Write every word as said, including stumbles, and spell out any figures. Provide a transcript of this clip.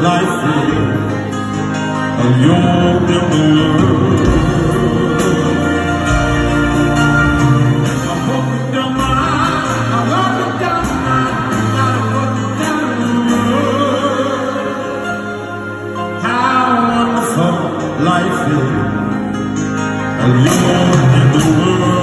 life is, and you're in the world. I hope you don't mind, I hope you don't mind, I hope you don't mind. How wonderful life is, and you're in the world.